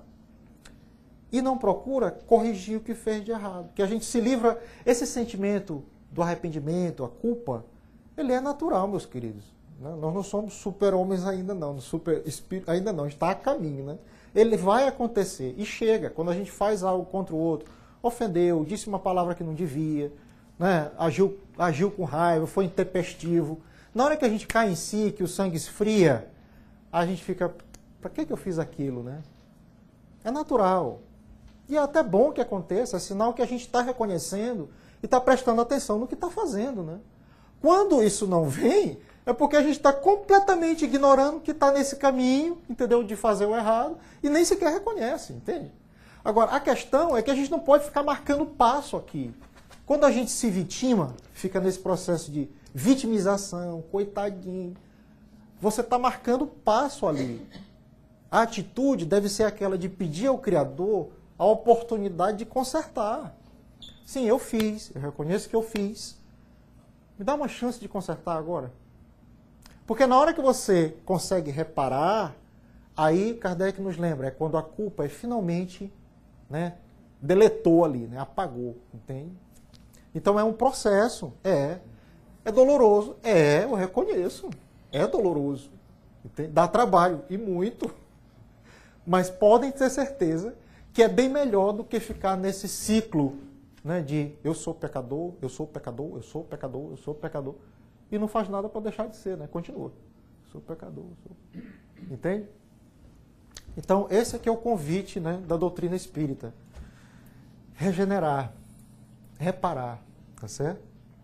e não procura corrigir o que fez de errado. Que a gente se livra, esse sentimento do arrependimento, a culpa, ele é natural, meus queridos. Nós não somos super-homens ainda não, super espírito, ainda não, está a caminho, né? Ele vai acontecer e chega, quando a gente faz algo contra o outro, ofendeu, disse uma palavra que não devia, né? agiu, agiu com raiva, foi intempestivo. Na hora que a gente cai em si, que o sangue esfria, a gente fica, para que que eu fiz aquilo, né? É natural. E é até bom que aconteça, é sinal que a gente está reconhecendo e está prestando atenção no que está fazendo, né? Quando isso não vem, é porque a gente está completamente ignorando que está nesse caminho, entendeu? De fazer o errado e nem sequer reconhece, entende? Agora, a questão é que a gente não pode ficar marcando passo aqui. Quando a gente se vitima, fica nesse processo de vitimização, coitadinho, você está marcando passo ali. A atitude deve ser aquela de pedir ao Criador a oportunidade de consertar. Sim, eu fiz, eu reconheço que eu fiz. Me dá uma chance de consertar agora. Porque na hora que você consegue reparar, aí Kardec nos lembra, é quando a culpa é finalmente, né, deletou ali, né, apagou, entende? Então é um processo, é, é doloroso, é, eu reconheço, é doloroso, entende? Dá trabalho, e muito, mas podem ter certeza que é bem melhor do que ficar nesse ciclo né, de eu sou pecador, eu sou pecador, eu sou pecador, eu sou pecador, e não faz nada para deixar de ser, né? Continua. Eu sou pecador, eu sou... Entende? Então, esse aqui é o convite, né, da doutrina espírita. Regenerar, reparar, tá certo?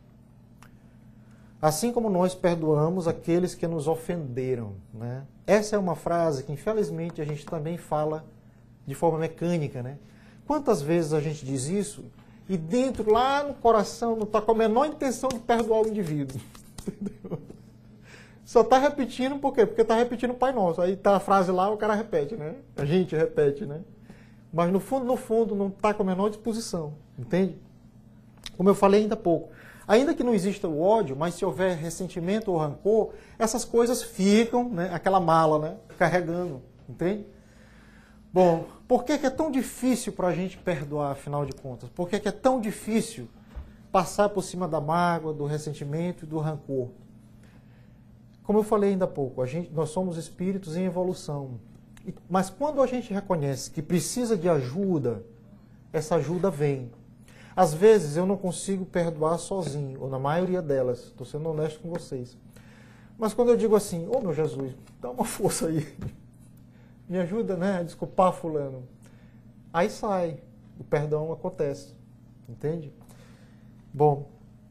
Assim como nós perdoamos aqueles que nos ofenderam, né? Essa é uma frase que, infelizmente, a gente também fala de forma mecânica, né? Quantas vezes a gente diz isso e dentro, lá no coração, não está com a menor intenção de perdoar o indivíduo. Entendeu? Só está repetindo, por quê? Porque está repetindo o Pai Nosso. Aí está a frase lá, o cara repete, né? A gente repete, né? Mas no fundo, no fundo, não está com a menor disposição. Entende? Como eu falei ainda há pouco. Ainda que não exista o ódio, mas se houver ressentimento ou rancor, essas coisas ficam, né? Aquela mala, né? Carregando. Entende? Bom, por que que é tão difícil para a gente perdoar, afinal de contas? Por que que é tão difícil passar por cima da mágoa, do ressentimento e do rancor? Como eu falei ainda há pouco, a gente, nós somos espíritos em evolução. Mas quando a gente reconhece que precisa de ajuda, essa ajuda vem. Às vezes eu não consigo perdoar sozinho, ou na maioria delas, estou sendo honesto com vocês. Mas quando eu digo assim, ô oh, meu Jesus, dá uma força aí, me ajuda, né, a desculpar fulano. Aí sai, o perdão acontece, entende? Bom,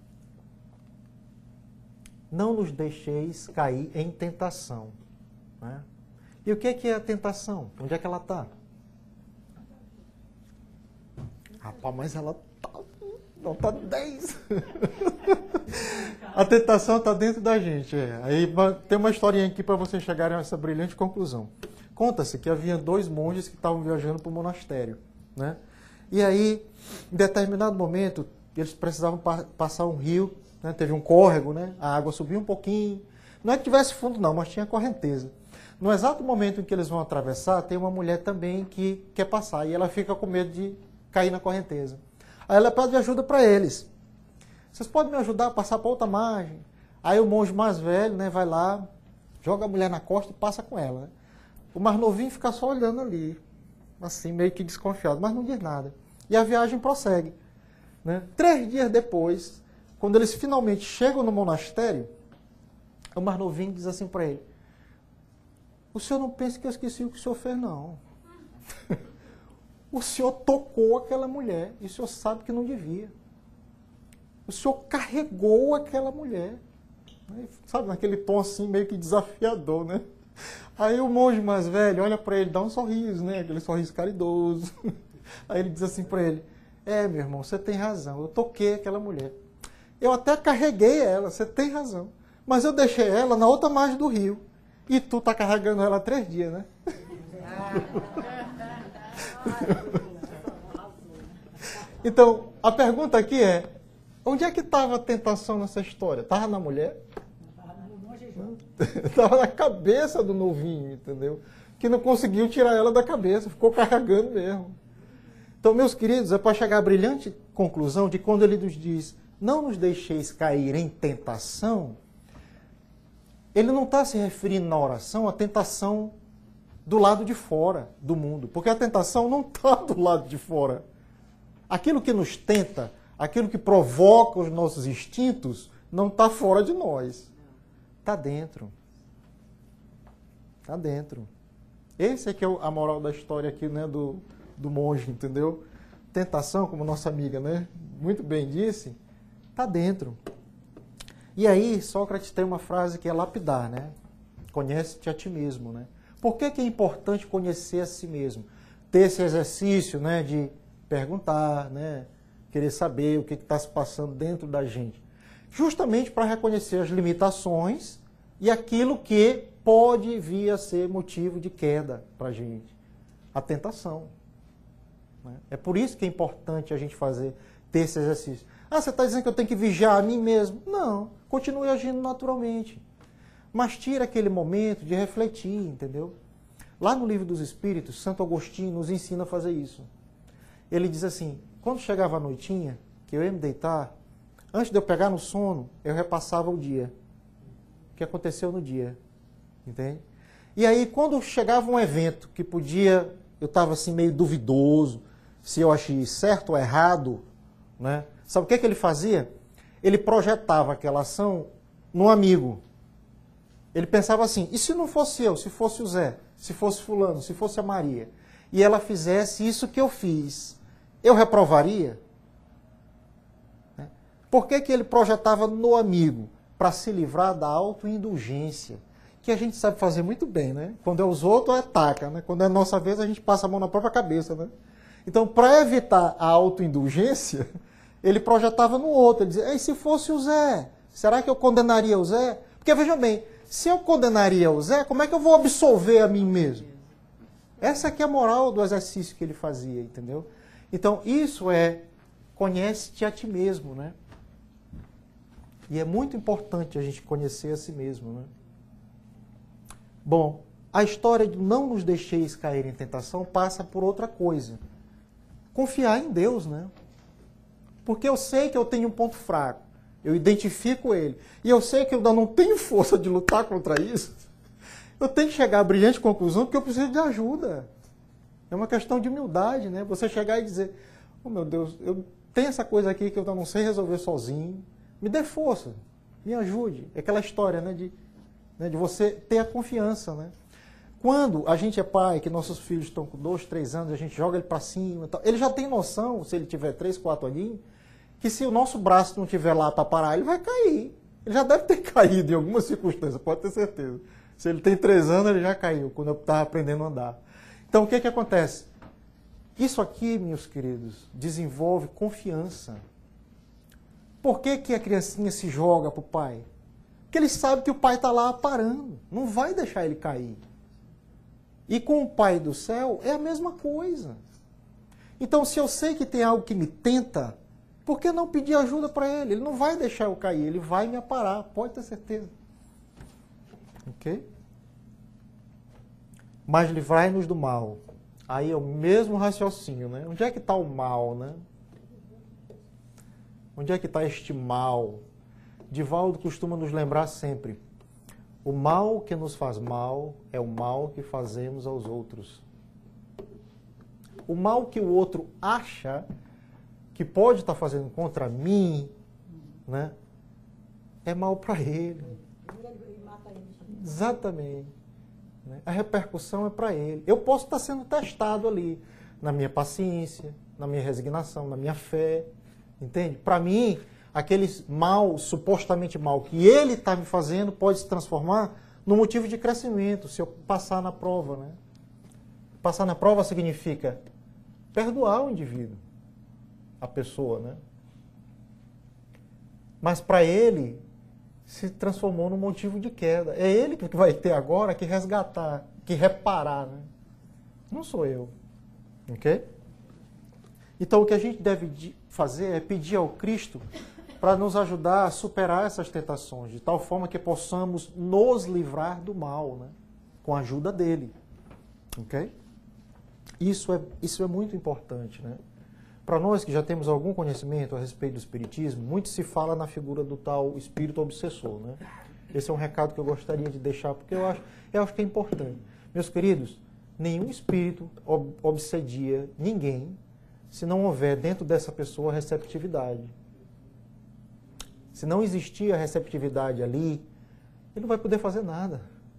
não nos deixeis cair em tentação. Né? E o que é a tentação? Onde é que ela está? Rapaz, mas ela está... Não, está dez. A tentação está dentro da gente. É. Aí tem uma historinha aqui para vocês chegarem a essa brilhante conclusão. Conta-se que havia dois monges que estavam viajando para o monastério. Né? E aí, em determinado momento, eles precisavam pa passar um rio, né? Teve um córrego, né? A água subiu um pouquinho. Não é que tivesse fundo não, mas tinha correnteza. No exato momento em que eles vão atravessar, tem uma mulher também que quer passar, e ela fica com medo de cair na correnteza. Aí ela pede ajuda para eles. Vocês podem me ajudar a passar para outra margem? Aí o monge mais velho, né, vai lá, joga a mulher na costa e passa com ela. Né? O mais novinho fica só olhando ali, assim, meio que desconfiado, mas não diz nada. E a viagem prossegue. Né? Três dias depois, quando eles finalmente chegam no monastério, o mais novinho diz assim para ele, o senhor não pensa que eu esqueci o que o senhor fez, não. O senhor tocou aquela mulher e o senhor sabe que não devia. O senhor carregou aquela mulher. Sabe, naquele tom assim, meio que desafiador, né? Aí o monge mais velho olha para ele, dá um sorriso, né? Aquele sorriso caridoso. Aí ele diz assim para ele, é, meu irmão, você tem razão, eu toquei aquela mulher. Eu até carreguei ela, você tem razão. Mas eu deixei ela na outra margem do rio. E tu tá carregando ela há três dias, né? Então, a pergunta aqui é, onde é que estava a tentação nessa história? Estava na mulher? Estava na cabeça do novinho, entendeu? Que não conseguiu tirar ela da cabeça, ficou carregando mesmo. Então, meus queridos, é para chegar à brilhante conclusão de quando ele nos diz, não nos deixeis cair em tentação, ele não está se referindo na oração à tentação do lado de fora do mundo, porque a tentação não está do lado de fora. Aquilo que nos tenta, aquilo que provoca os nossos instintos, não está fora de nós. Está dentro. Está dentro. Esse é que é a moral da história aqui, né, do, do monge, entendeu? Tentação, como nossa amiga, né, muito bem disse, está dentro. E aí, Sócrates tem uma frase que é lapidar, né? Conhece-te a ti mesmo, né? Por que que é importante conhecer a si mesmo? Ter esse exercício, né, de perguntar, né, querer saber o que está se passando dentro da gente. Justamente para reconhecer as limitações e aquilo que pode vir a ser motivo de queda para a gente. A tentação. Né? É por isso que é importante a gente fazer, ter esse exercício. Ah, você está dizendo que eu tenho que vigiar a mim mesmo? Não, continue agindo naturalmente. Mas tira aquele momento de refletir, entendeu? Lá no Livro dos Espíritos, Santo Agostinho nos ensina a fazer isso. Ele diz assim, quando chegava a noitinha, que eu ia me deitar, antes de eu pegar no sono, eu repassava o dia. O que aconteceu no dia. Entende? E aí, quando chegava um evento que podia, eu estava assim meio duvidoso, se eu achei certo ou errado, né? Sabe o que, que ele fazia? Ele projetava aquela ação no amigo. Ele pensava assim, e se não fosse eu, se fosse o Zé, se fosse fulano, se fosse a Maria, e ela fizesse isso que eu fiz, eu reprovaria? Né? Por que, que ele projetava no amigo? Para se livrar da autoindulgência, que a gente sabe fazer muito bem, né? Quando é os outros, ataca, né? Quando é a nossa vez, a gente passa a mão na própria cabeça, né? Então, para evitar a autoindulgência, ele projetava no outro. Ele dizia, e se fosse o Zé? Será que eu condenaria o Zé? Porque, vejam bem, se eu condenaria o Zé, como é que eu vou absolver a mim mesmo? Essa aqui é a moral do exercício que ele fazia, entendeu? Então, isso é, conhece-te a ti mesmo, né? E é muito importante a gente conhecer a si mesmo, né? Bom, a história de não nos deixeis cair em tentação passa por outra coisa. Confiar em Deus, né? Porque eu sei que eu tenho um ponto fraco. Eu identifico ele. E eu sei que eu ainda não tenho força de lutar contra isso. Eu tenho que chegar à brilhante conclusão que eu preciso de ajuda. É uma questão de humildade, né? Você chegar e dizer, oh meu Deus, eu tenho essa coisa aqui que eu ainda não sei resolver sozinho. Me dê força, me ajude. É aquela história, né, de, né, de você ter a confiança, né? Quando a gente é pai, que nossos filhos estão com dois, três anos, a gente joga ele para cima, tal, ele já tem noção, se ele tiver três, quatro aninhos, que se o nosso braço não estiver lá para parar, ele vai cair. Ele já deve ter caído em alguma circunstância, pode ter certeza. Se ele tem três anos, ele já caiu, quando eu estava aprendendo a andar. Então, o que que acontece? Isso aqui, meus queridos, desenvolve confiança. Por que que a criancinha se joga para o pai? Porque ele sabe que o pai está lá parando, não vai deixar ele cair. E com o Pai do céu é a mesma coisa. Então, se eu sei que tem algo que me tenta, por que não pedir ajuda para ele? Ele não vai deixar eu cair, ele vai me aparar, pode ter certeza. Ok? Mas livrai-nos do mal. Aí é o mesmo raciocínio, né? Onde é que está o mal, né? Onde é que está este mal? Divaldo costuma nos lembrar sempre. O mal que nos faz mal é o mal que fazemos aos outros. O mal que o outro acha que pode estar fazendo contra mim, né, é mal para ele. Exatamente. A repercussão é para ele. Eu posso estar sendo testado ali, na minha paciência, na minha resignação, na minha fé. Entende? Para mim, aquele mal, supostamente mal, que ele está me fazendo, pode se transformar no motivo de crescimento, se eu passar na prova, né? Passar na prova significa perdoar o indivíduo, a pessoa, né? Mas para ele, se transformou num motivo de queda. É ele que vai ter agora que resgatar, que reparar, né? Não sou eu. Ok? Então, o que a gente deve fazer é pedir ao Cristo para nos ajudar a superar essas tentações, de tal forma que possamos nos livrar do mal, né? Com a ajuda dele. Ok? Isso é, isso é muito importante, né? Para nós que já temos algum conhecimento a respeito do Espiritismo, muito se fala na figura do tal espírito obsessor, né? Esse é um recado que eu gostaria de deixar, porque eu acho, eu acho que é importante. Meus queridos, nenhum espírito ob- obsedia ninguém se não houver dentro dessa pessoa receptividade. Se não existir a receptividade ali, ele não vai poder fazer nada.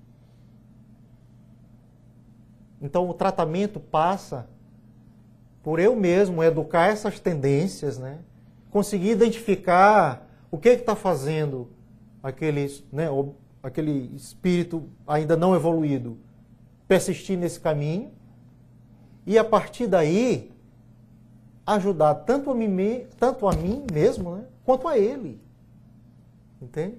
Então o tratamento passa por eu mesmo educar essas tendências, né? Conseguir identificar o que está fazendo aquele, né, aquele espírito ainda não evoluído persistir nesse caminho e a partir daí ajudar tanto a mim, tanto a mim mesmo, né, quanto a ele. Entende?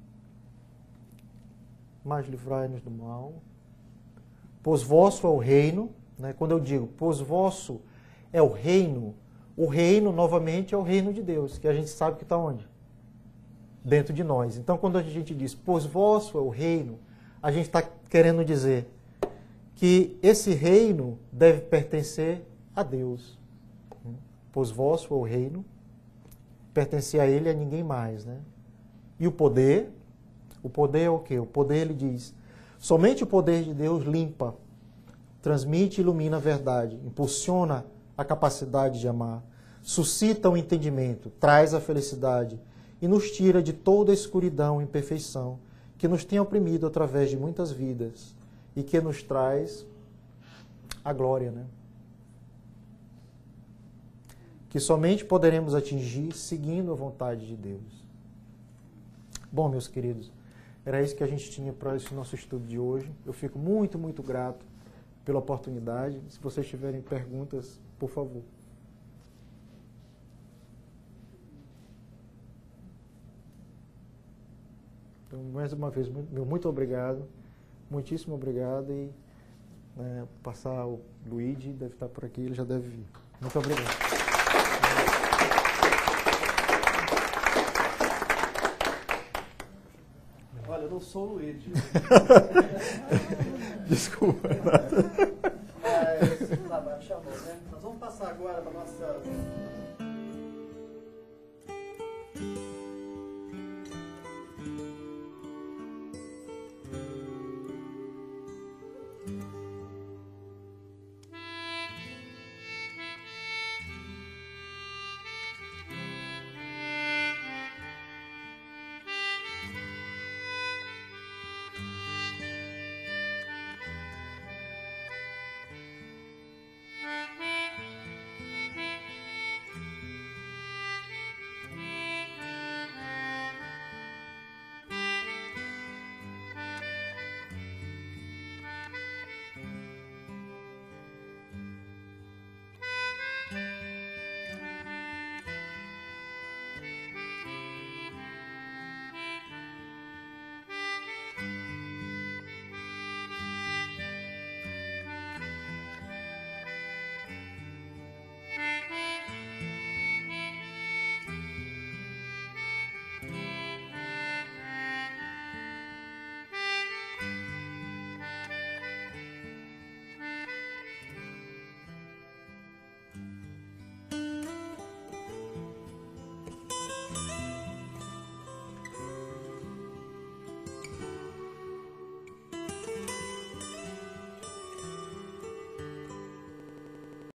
Mas livrai-nos do mal. Pois vosso é o reino, né? Quando eu digo pois vosso é o reino, o reino, novamente, é o reino de Deus, que a gente sabe que está onde? Dentro de nós. Então, quando a gente diz, pois vosso é o reino, a gente está querendo dizer que esse reino deve pertencer a Deus. Pois vosso é o reino, pertencer a Ele e a ninguém mais, né? E o poder, o poder é o quê? O poder, ele diz, somente o poder de Deus limpa, transmite e ilumina a verdade, impulsiona a capacidade de amar. suscita o entendimento, traz a felicidade e nos tira de toda a escuridão e imperfeição que nos tem oprimido através de muitas vidas e que nos traz a glória, né? Que somente poderemos atingir seguindo a vontade de Deus. Bom, meus queridos, era isso que a gente tinha para esse nosso estudo de hoje. Eu fico muito, muito grato pela oportunidade. Se vocês tiverem perguntas, por favor. Então, mais uma vez, meu muito obrigado. Muitíssimo obrigado. E né, passar o Luigi, deve estar por aqui, ele já deve vir. Muito obrigado. Olha, eu não sou o Luigi. Desculpa. Mas o trabalho chamou, né? Nós vamos passar agora para a nossa